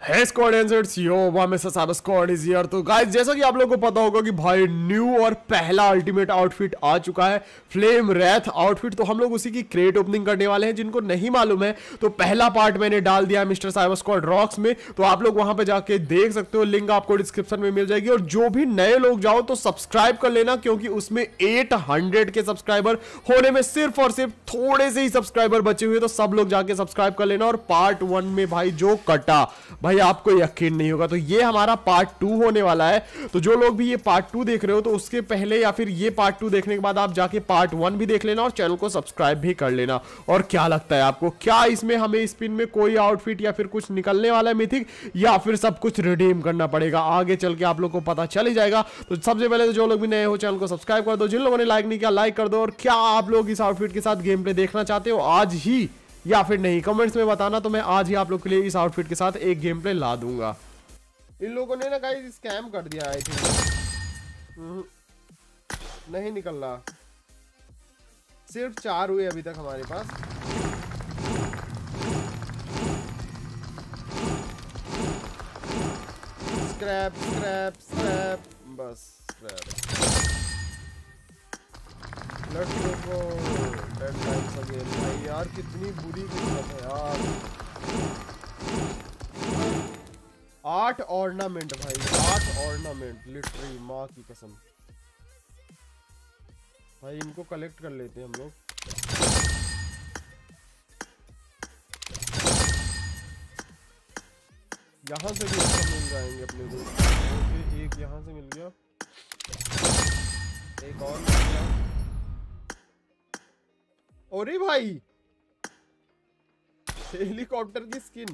है squad angers yo mister cyber squad is here. तो guys जैसा कि आप लोगों को पता होगा कि भाई न्यू और पहला अल्टीमेट आउटफिट आ चुका है, फ्लेम रेथ आउटफिट। तो हम लोग उसी की क्रेट ओपनिंग करने वाले हैं। जिनको नहीं मालूम है तो पहला पार्ट मैंने डाल दिया है मिस्टर साइबर स्क्वाड रॉक्स में, तो आप लोग वहां पे जाके देख सकते हो, लिंक आपको डिस्क्रिप्शन में मिल जाएगी। और जो भी नए लोग जाओ तो सब्सक्राइब कर लेना, क्योंकि उसमें 800 के सब्सक्राइबर होने में सिर्फ और सिर्फ थोड़े से ही सब्सक्राइबर बचे हुए, तो सब लोग जाके सब्सक्राइब कर लेना। और पार्ट 1 में भाई जो कटा भाई आपको यकीन नहीं होगा, तो ये हमारा पार्ट 2 होने वाला है। तो जो लोग भी ये पार्ट 2 देख रहे हो तो उसके पहले या फिर ये पार्ट 2 देखने के बाद आप जाके पार्ट 1 भी देख लेना और चैनल को सब्सक्राइब भी कर लेना। और क्या लगता है आपको, क्या इसमें हमें स्पिन में कोई आउटफिट या फिर कुछ निकलने वाला है मिथिक, या फिर सब कुछ रिडीम करना पड़ेगा? आगे चल के आप लोग को पता चल ही जाएगा। तो सबसे पहले तो जो लोग भी नए हो चैनल को सब्सक्राइब कर दो, जिन लोगों ने लाइक नहीं किया लाइक कर दो। और क्या आप लोग इस आउटफिट के साथ गेम प्ले देखना चाहते हो आज ही या फिर नहीं, कमेंट्स में बताना। तो मैं आज ही आप लोग के लिए इस आउटफिट के साथ एक गेम प्ले ला दूंगा। इन लोगों ने ना गाइस स्कैम कर दिया आई थिंक, नहीं निकल रहा। सिर्फ 4 हुए अभी तक हमारे पास। स्क्रैप स्क्रैप स्क्रैप, बस scrap. Let's go 10 times again. भाई यार कितनी बुरी किस्मत है यार। 8 ऑर्नामेंट भाई, 8 ऑर्नामेंट लिटरली, माँ की कसम। भाई इनको कलेक्ट कर लेते हैं हम लोग। यहाँ से भी मिल जाएंगे अपने को। ओके, एक यहाँ से मिल गया, एक और मिल गया। अरे भाई हेलीकॉप्टर की स्किन,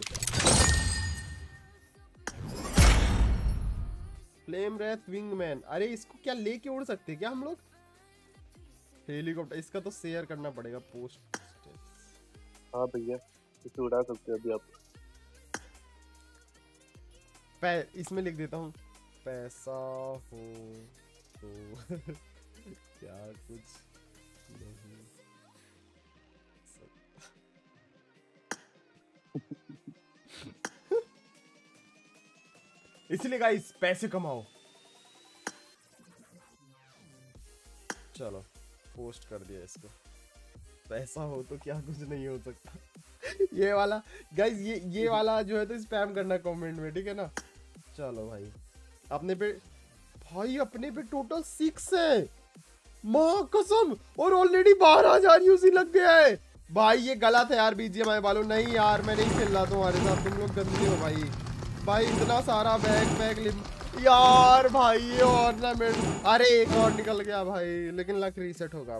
फ्लेम रेथ विंगमैन। अरे इसको क्या लेके उड़ सकते हैं क्या हम लोग? हेलीकॉप्टर, इसका तो शेयर करना पड़ेगा पोस्ट। हाँ भैया, इसे उड़ा सकते हो अभी आप। इसमें लिख देता हूँ, पैसा हो तो क्या कुछ नहीं इसलिए गाइस पैसे कमाओ। चलो पोस्ट कर दिया इसको। पैसा हो तो क्या कुछ नहीं हो सकता। ये वाला गाइस, ये वाला जो है तो स्पैम करना कमेंट में, ठीक है ना? चलो भाई अपने पे, भाई अपने पे टोटल 6 है, माँ कसम। और ऑलरेडी 12,000 यूसी लग गया है। भाई ये गलत है यार बीजीएमआई वालों, नहीं यार मैं नहीं खेल रहा तुम्हारे साथ, तुम लोग गंदे हो भाई। भाई इतना सारा बैग यार भाई, ये ऑर्नामेंट। अरे एक और निकल गया भाई, लेकिन लक रीसेट होगा।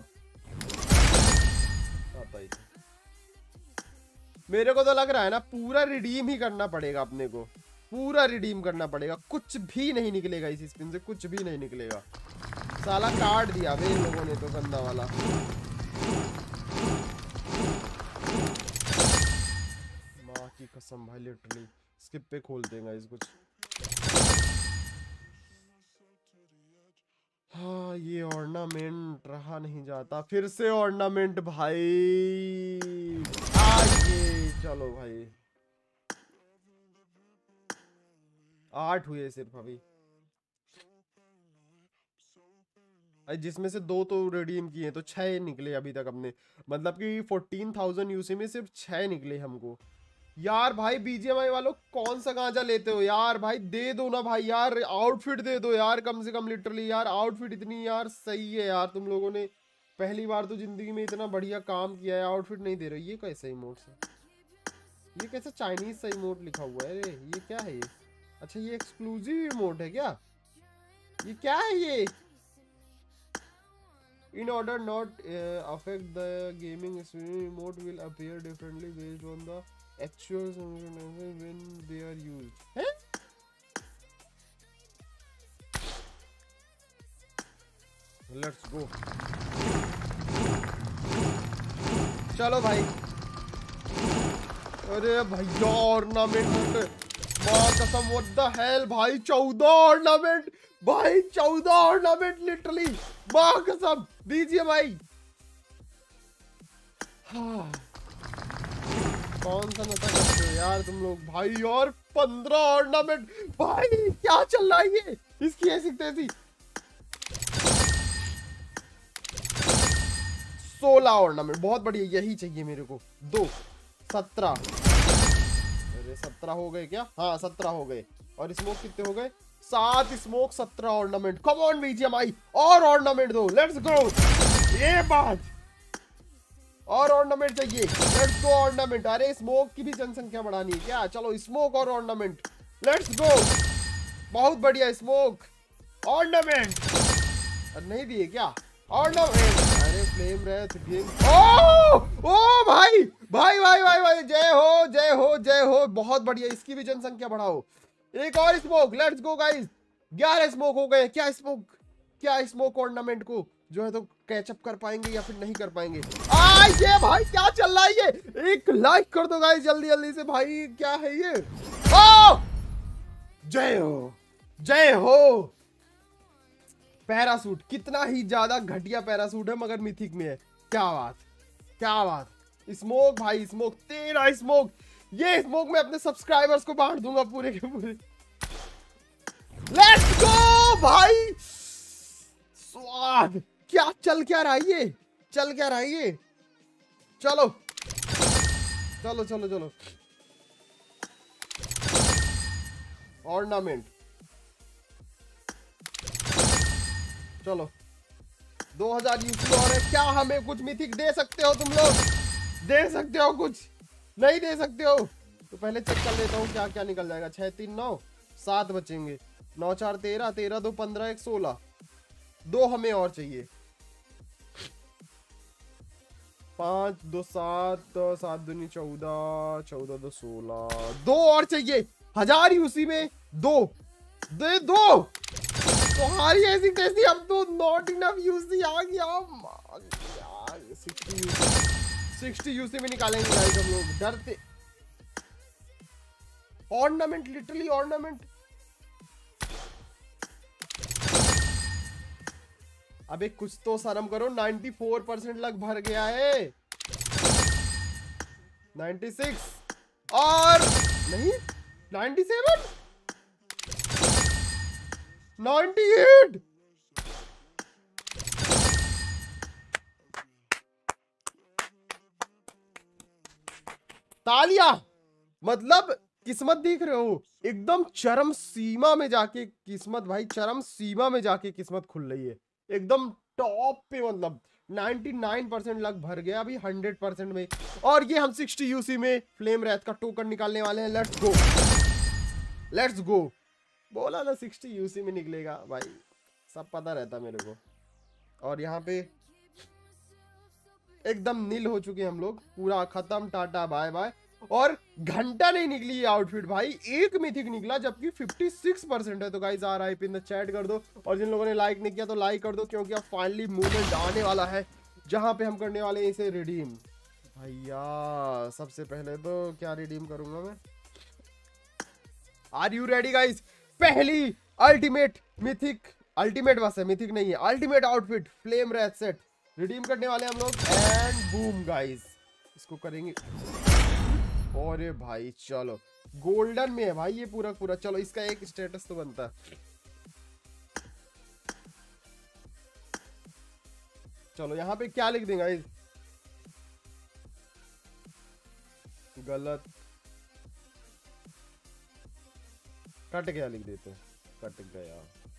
भाई मेरे को तो लग रहा है ना पूरा रिडीम ही करना पड़ेगा अपने को, पूरा रिडीम करना पड़ेगा। कुछ भी नहीं निकलेगा इस स्पिन से, कुछ भी नहीं निकलेगा। साला काट दिया भाई इन लोगों ने तो गंदा वाला। माँ की कसम भाई लिटरली स्किप पे खोल देगा इस कुछ। हाँ ये ऑर्नामेंट रहा नहीं जाता, फिर से ऑर्नामेंट भाई। आगे चलो भाई, 8 हुए सिर्फ अभी, जिसमें से 2 तो रिडीम किए तो 6 निकले अभी तक अपने। मतलब कि 14,000 यूसी में सिर्फ 6 निकले हमको। यार भाई बीजीएमआई वालों कौन सा गांजा लेते हो यार? भाई दे दो ना भाई यार, आउटफिट दे दो यार कम से कम। लिटरली यार आउटफिट इतनी यार सही है यार, तुम लोगों ने पहली बार तो जिंदगी में इतना बढ़िया काम किया है, आउटफिट नहीं दे रहे। ये कैसा इमोट है? ये कैसा चाइनीज सा इमोट लिखा हुआ है? अरे ये क्या है ये? अच्छा ये एक्सक्लूसिव इमोट है क्या? ये क्या है ये? In order not affect the gaming experience, emote will appear differently based on the actual circumstances when they are used. हैं? Let's go. चलो भाई। अरे भैया ऑर्नामेंट, माँ कसम व्हाट द हेल भाई, 14 ऑर्नामेंट भाई, 14 ऑर्नामेंट लिटरली, माँ कसम बीजीएमआई। हाँ कौन सा नशा करते हो यार तुम लोग भाई? और 15 ऑर्नामेंट। भाई क्या चल रहा है ये, इसकी ऐसी तैसी। 16 ऑर्नामेंट, बहुत बढ़िया, यही चाहिए मेरे को। 2 17, अरे 17 हो गए क्या? हाँ 17 हो गए। और स्मोक कितने हो गए? 7 smoke 17 ornament. Come on BGMI, और ऑर्नामेंट दो, लेट्स गो। ये बात, और ऑर्नामेंट चाहिए, लेट्स गो ऑर्नामेंट। अरे स्मोक की भी जनसंख्या बढ़ानी है क्या? चलो स्मोक और ऑर्नामेंट, लेट्स गो। बहुत बढ़िया, स्मोक ऑर्नामेंट। नहीं दिए क्या ऑर्नामेंट? अरे फ्लेम रेथ गेम। ओ भाई भाई भाई भाई भाई, जय हो जय हो जय हो, बहुत बढ़िया। इसकी भी जनसंख्या बढ़ाओ। एक और smoke, let's go guys. 11 smoke हो गए। क्या स्मोक, क्या स्मोक ऑर्नामेंट को जो है तो कैचअप कर पाएंगे या फिर नहीं कर पाएंगे? ये भाई क्या चल रहा है ये? एक लाइक कर दो गाइस जल्दी जल्दी से भाई, क्या है ये? ओ जय हो जय हो। पैरासूट, कितना ही ज्यादा घटिया पैरासूट है, मगर मिथिक में है। क्या बात, क्या बात। स्मोक भाई, स्मोक, 13 स्मोक। ये स्मोक मैं अपने सब्सक्राइबर्स को बांट दूंगा पूरे के पूरे। लेट्स गो भाई, स्वाद। क्या चल क्या रहा है ये, चल क्या रहा है ये? चलो चलो चलो चलो, ऑर्नामेंट। चलो 2000 यूसी और है। क्या हमें कुछ मिथिक दे सकते हो तुम लोग? दे सकते हो कुछ? नहीं दे सकते हो तो पहले चेक कर लेता हूँ क्या क्या निकल जाएगा। 6 3 9 7 बचेंगे। 9 4 13, 13 2 15, 1 16। 2 हमें और चाहिए। 5 2 7, 7 दूनी 14, 14 2 16। 2 और चाहिए 1000 यूसी में। 2 दे दो। तुम्हारी ऐसी कैसी, अब तो नॉट इनफ यूसी आ गया। 60 यूसी में निकालेंगे गाइस हम लोग, डरते। Ornament, literally ornament. अबे कुछ तो शर्म करो। 94% लग भर गया है। 96 और नहीं 97, 98। तालिया, मतलब किस्मत देख रहे हो, एकदम चरम सीमा में जाके किस्मत, भाई चरम सीमा में जाके किस्मत खुल रही है, एकदम टॉप पे। मतलब 99% लग भर गया, अभी 100% में। और ये हम 60 यूसी में फ्लेम रेथ का टोकन निकालने वाले हैं। Let's go, let's go. बोला ना 60 यूसी में निकलेगा भाई, सब पता रहता मेरे को। और यहाँ पे एकदम नील हो चुके हम लोग, पूरा खत्म, टाटा बाय बाय। और घंटा नहीं निकली ये आउटफिट भाई, एक मिथिक निकला, जबकि 56% है। तो guys RIP in the chat कर दो, और जिन लोगों ने लाइक नहीं किया तो लाइक कर दो, क्योंकि अब फाइनली मूवमेंट आने वाला है जहां पे हम करने वाले हैं इसे रिडीम। भैया सबसे पहले तो क्या रिडीम करूंगा मैं? Are you ready guys? पहली अल्टीमेट मिथिक, अल्टीमेट बस है, मिथिक नहीं है, ultimate outfit flame wraith set redeem करने वाले हम लोग। एंड बूम गाइस, इसको करेंगे। अरे भाई चलो, गोल्डन में है भाई ये पूरा पूरा। चलो इसका एक स्टेटस तो बनता है। चलो यहाँ पे क्या लिख देंगे गाइस? गलत, कट गया लिख देते हैं, कट गया।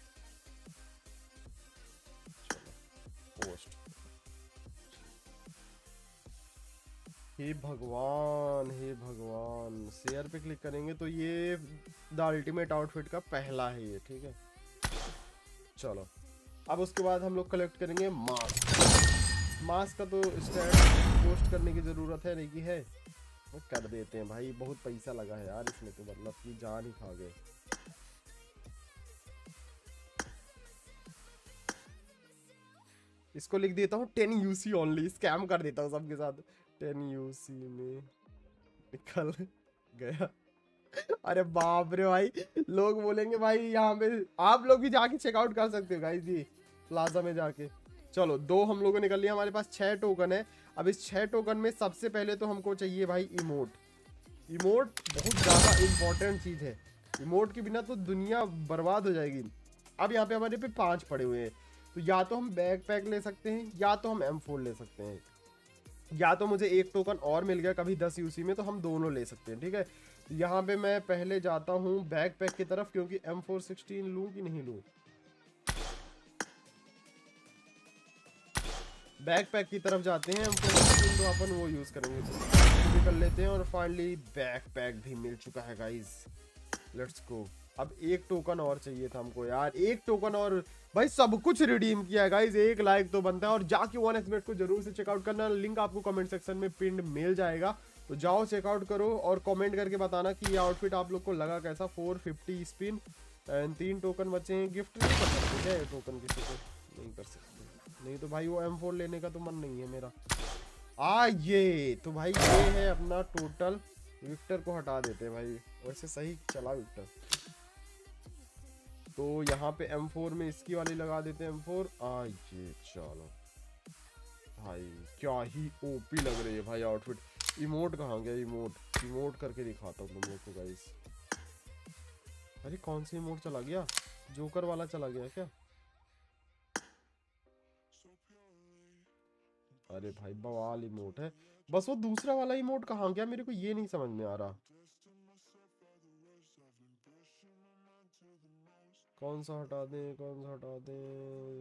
चलो पोस्ट। हे भगवान, हे भगवान। शेयर पे क्लिक करेंगे तो ये द अल्टीमेट आउटफिट का पहला है ये, ठीक है। चलो अब उसके बाद हम लोग कलेक्ट करेंगे मास्क। मास्क का तो स्टैट पोस्ट करने की जरूरत है नहीं कि है, कर देते हैं भाई। बहुत पैसा लगा है यार इसमें, तो मतलब कि जान ही खा गए। इसको लिख देता हूँ 10 यूसी ओनली, स्कैम कर देता हूँ सबके साथ। 10 यूसी में निकल गया। अरे बाप रे भाई, लोग बोलेंगे भाई यहाँ पे। आप लोग भी जाके चेकआउट कर सकते हो गाइस जी, प्लाजा में जाके। चलो 2 हम लोगों ने कर लिया, हमारे पास 6 टोकन है। अब इस 6 टोकन में सबसे पहले तो हमको चाहिए भाई इमोट। इमोट बहुत ज़्यादा इम्पोर्टेंट चीज़ है, इमोट के बिना तो दुनिया बर्बाद हो जाएगी। अब यहाँ पे हमारे पे 5 पड़े हुए हैं, तो या तो हम बैक पैक ले सकते हैं या तो हम M4 ले सकते हैं, या तो मुझे एक टोकन और मिल गया कभी 10 यूसी में तो हम दोनों ले सकते हैं। ठीक है, तो यहाँ पे मैं पहले जाता हूँ बैक पैक की तरफ, क्योंकि M416 लूँ कि नहीं लूँ। बैक पैक की तरफ जाते हैं, M416 तो अपन वो यूज़ करेंगे, तो कर लेते हैं। और फाइनली बैक पैक भी मिल चुका है गाइस, लेट्स गो। अब एक टोकन और चाहिए था हमको यार, एक टोकन और। भाई सब कुछ रिडीम किया है गाइस, एक लाइक तो बनता है। और जाके 1xbet को जरूर से चेकआउट करना, लिंक आपको कमेंट सेक्शन में पिंड मिल जाएगा, तो जाओ चेकआउट करो और कमेंट करके बताना कि ये आउटफिट आप लोग को लगा कैसा। 450 स्पिन एंड 3 टोकन बचे हैं। गिफ्ट नहीं कर सकते क्या ये टोकन किसी को? नहीं कर सकते, नहीं तो भाई वो M4 लेने का तो मन नहीं है मेरा। ये तो भाई ये है अपना टोटल। विक्टर को हटा देते हैं भाई, वैसे सही चला विक्टर। तो यहाँ पे M4 में इसकी वाली लगा देते हैं M4। ये चलो भाई, क्या ही ओपी लग रही है भाई आउटफिट। इमोट कहाँ गया? इमोट करके दिखाता हूँ तुम लोग को गाइस। अरे कौन सी इमोट चला गया? जोकर वाला चला गया क्या? अरे भाई बवाल इमोट है, बस वो दूसरा वाला इमोट कहाँ गया? मेरे को ये नहीं समझ में आ रहा। कौन सा हटा दें, कौन सा हटा दें?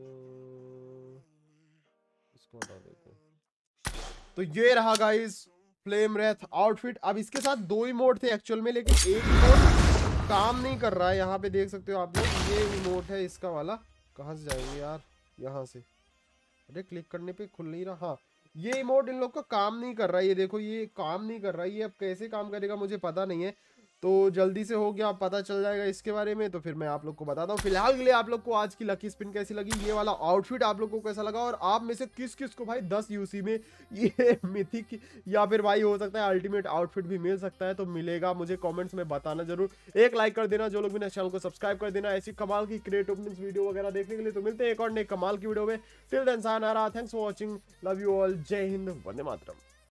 इसको हटा देते हैं। तो ये रहा गाइस फ्लेम रेथ आउटफिट। अब इसके साथ 2 इमोट थे एक्चुअल में, लेकिन एक इमोट काम नहीं कर रहा है। यहाँ पे देख सकते हो आप लोग, ये इमोट है इसका वाला। कहाँ से जाएंगे यार? यहाँ से। अरे क्लिक करने पे खुल नहीं रहा। हाँ, ये इमोट इन लोग का काम नहीं कर रहा है। ये देखो, ये काम नहीं कर रहा है। ये अब कैसे काम करेगा मुझे पता नहीं है, तो जल्दी से हो गया, पता चल जाएगा इसके बारे में, तो फिर मैं आप लोग को बताता हूँ। फिलहाल के लिए आप लोग को आज की लकी स्पिन कैसी लगी, ये वाला आउटफिट आप लोग को कैसा लगा, और आप में से किस किस को भाई 10 यूसी में ये मिथिक या फिर भाई हो सकता है अल्टीमेट आउटफिट भी मिल सकता है, तो मिलेगा मुझे कॉमेंट्स में बताना जरूर। एक लाइक कर देना, जो लोग भी चैनल को सब्सक्राइब कर देना ऐसी कमाल की क्रिएट ओपनिंग्स वीडियो वगैरह देखने के लिए। तो मिलते हैं एक और नए कमाल की वीडियो में। Till then sayonara, thanks for watching, love you all, जय हिंद, वंदे मातरम।